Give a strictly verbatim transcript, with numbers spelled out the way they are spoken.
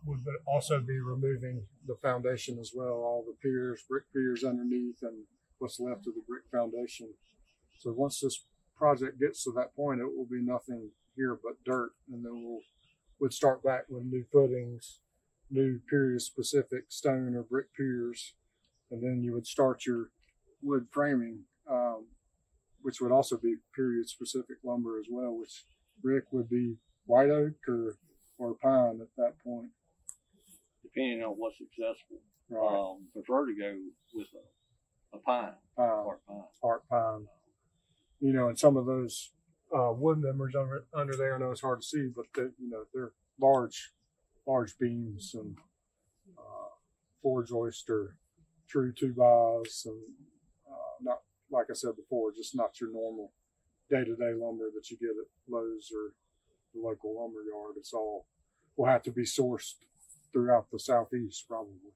would also be removing the foundation as well, all the piers, brick piers underneath, and what's left of the brick foundation. So once this project gets to that point, it will be nothing here but dirt, and then we'll would start back with new footings, new period-specific stone or brick piers, and then you would start your wood framing, um, which would also be period-specific lumber as well, which Rick would be white oak or, or pine at that point. Depending on what's successful, Right. um, prefer to go with a, a pine, Pine, heart pine. heart pine. You know, and some of those uh, wood members under, under there, I know it's hard to see, but they, you know, they're large, large beams and uh, four joist or true two bys, and uh, not, like I said before, just not your normal day-to-day lumber that you get at Lowe's or the local lumber yard. It's all will have to be sourced throughout the southeast, probably.